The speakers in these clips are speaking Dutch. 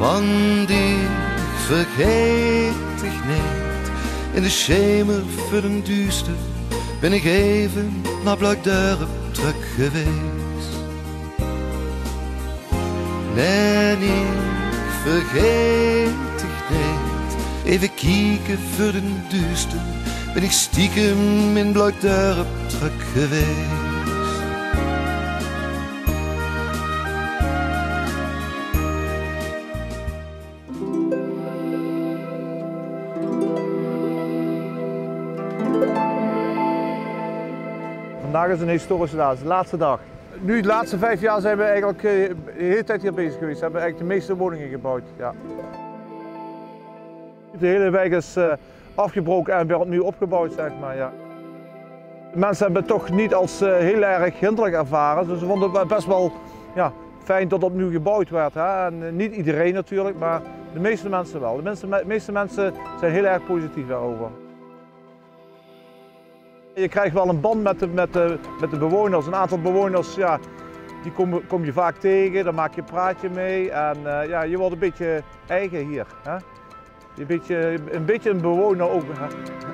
want ich vergeet dich niet. In de schemer voor den duister ben ik even naar Blijkdorp terug geweest. Nee, ik vergeet dich niet. Even kieken voor den duister ben ik stiekem in Blijkdorp terug geweest. Vandaag is een historische dag, de laatste dag. Nu, de laatste 5 jaar zijn we eigenlijk de hele tijd hier bezig geweest. We hebben eigenlijk de meeste woningen gebouwd. Ja. De hele wijk is afgebroken en wordt nu opgebouwd, zeg maar. Ja. De mensen hebben het toch niet als heel erg hinderlijk ervaren. Dus ze vonden het best wel fijn dat opnieuw gebouwd werd. Hè. En niet iedereen natuurlijk, maar de meeste mensen wel. De meeste mensen zijn heel erg positief daarover. Je krijgt wel een band met de bewoners. Een aantal bewoners, die kom je vaak tegen, daar maak je een praatje mee en je wordt een beetje eigen hier. Hè? Een beetje een bewoner ook. Hè?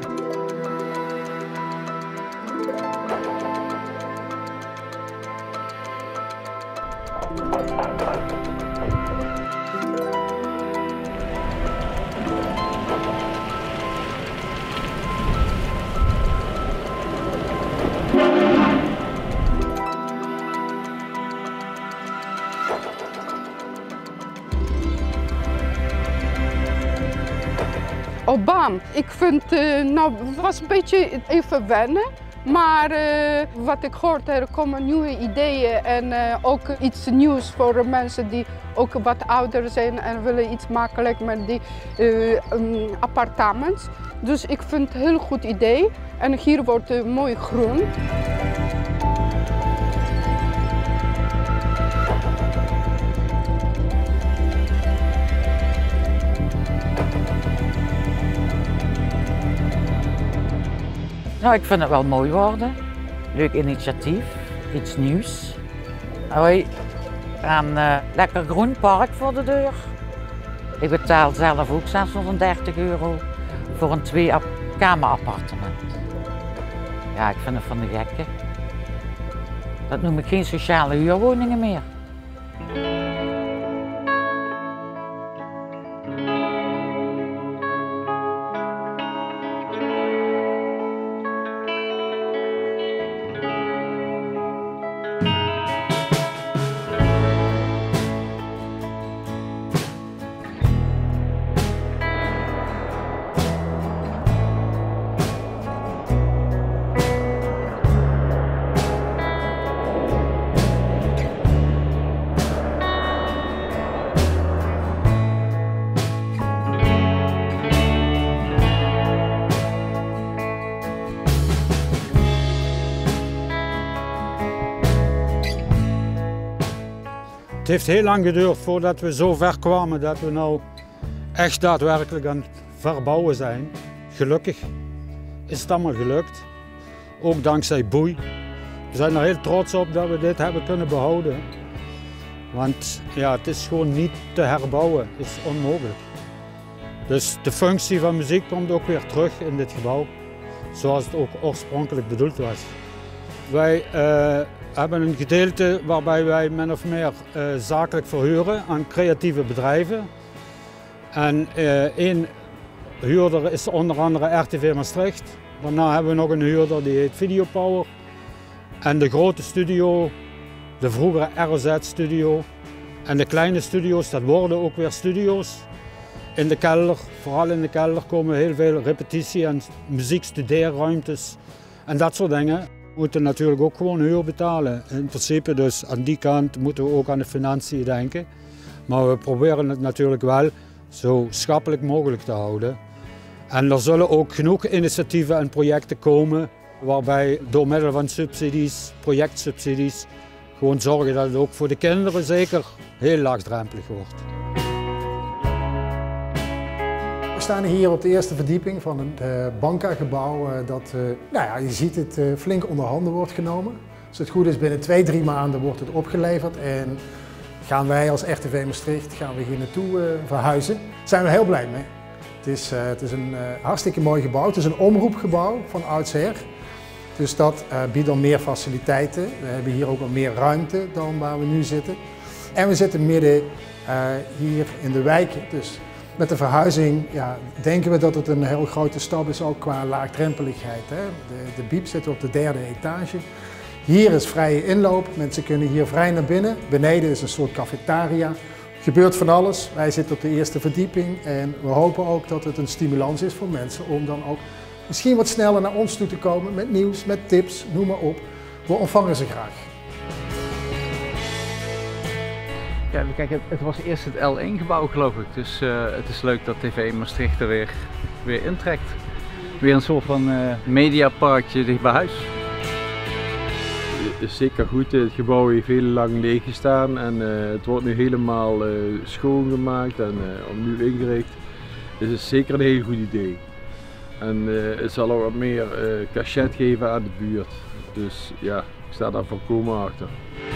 Oh, bam. Ik vind, het was een beetje even wennen. Maar wat ik hoorde, er komen nieuwe ideeën en ook iets nieuws voor mensen die ook wat ouder zijn en willen iets makkelijk met die appartementen. Dus ik vind het een heel goed idee. En hier wordt het mooi groen. Nou, ik vind het wel mooi worden. Leuk initiatief, iets nieuws. Hoi. En lekker groen park voor de deur. Ik betaal zelf ook 630 euro voor een 2-kamerappartement. Ja, ik vind het van de gekke. Dat noem ik geen sociale huurwoningen meer. Het heeft heel lang geduurd voordat we zo ver kwamen dat we nou echt daadwerkelijk aan het verbouwen zijn. Gelukkig is het allemaal gelukt, ook dankzij Boei. We zijn er heel trots op dat we dit hebben kunnen behouden. Want het is gewoon niet te herbouwen, het is onmogelijk. Dus de functie van muziek komt ook weer terug in dit gebouw, zoals het ook oorspronkelijk bedoeld was. Wij hebben een gedeelte waarbij wij min of meer zakelijk verhuren aan creatieve bedrijven. En één huurder is onder andere RTV Maastricht. Daarna hebben we nog een huurder die heet Videopower. En de grote studio, de vroegere ROZ-studio. En de kleine studio's, dat worden ook weer studio's. In de kelder, vooral in de kelder, komen heel veel repetitie- en muziekstudeerruimtes en dat soort dingen. We moeten natuurlijk ook gewoon huur betalen. In principe dus aan die kant moeten we ook aan de financiën denken. Maar we proberen het natuurlijk wel zo schappelijk mogelijk te houden. En er zullen ook genoeg initiatieven en projecten komen waarbij door middel van subsidies, projectsubsidies, gewoon zorgen dat het ook voor de kinderen zeker heel laagdrempelig wordt. We staan hier op de eerste verdieping van het Banca-gebouw dat, je ziet het flink onder handen wordt genomen. Als het goed is binnen 2-3 maanden wordt het opgeleverd en gaan wij als RTV Maastricht hier naartoe verhuizen. Daar zijn we heel blij mee. Het is een hartstikke mooi gebouw. Het is een omroepgebouw van oudsher. Dus dat biedt dan meer faciliteiten. We hebben hier ook wat meer ruimte dan waar we nu zitten. En we zitten midden hier in de wijk. Dus met de verhuizing denken we dat het een heel grote stap is, ook qua laagdrempeligheid. Hè? De biep zit op de 3e etage. Hier is vrije inloop, mensen kunnen hier vrij naar binnen. Beneden is een soort cafetaria. Er gebeurt van alles. Wij zitten op de eerste verdieping en we hopen ook dat het een stimulans is voor mensen om dan ook misschien wat sneller naar ons toe te komen met nieuws, met tips, noem maar op. We ontvangen ze graag. Ja, kijk, het was eerst het L1-gebouw geloof ik, dus het is leuk dat TV Maastricht er weer intrekt. Weer een soort van mediaparkje dicht bij huis. Het is zeker goed, het gebouw heeft heel lang leeg gestaan en het wordt nu helemaal schoongemaakt en opnieuw ingericht. Dus het is zeker een heel goed idee. En het zal ook wat meer cachet geven aan de buurt. Dus ja, ik sta daar volkomen achter.